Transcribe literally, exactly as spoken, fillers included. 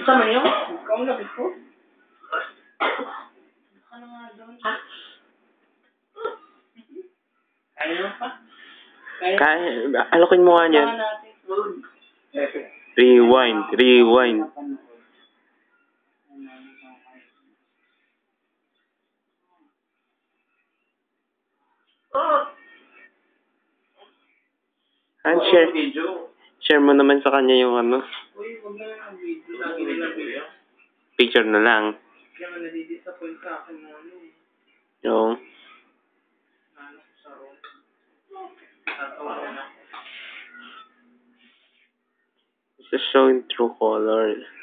Sama niyo? Ikaw ang lapit ko? Ano nga doon? Ha? Kaya mo pa? Kaya, alokin mo nga niyan. Rewind, rewind. Han, share. Share mo naman sa kanya yung ano. Uy, huwag na lang ang video. Lagi na lang video. Picture na lang. Kaya nga nadidisappoint sa akin mo ano eh. Yung. Ano ko sa room. Tatawa na. It's showing true color.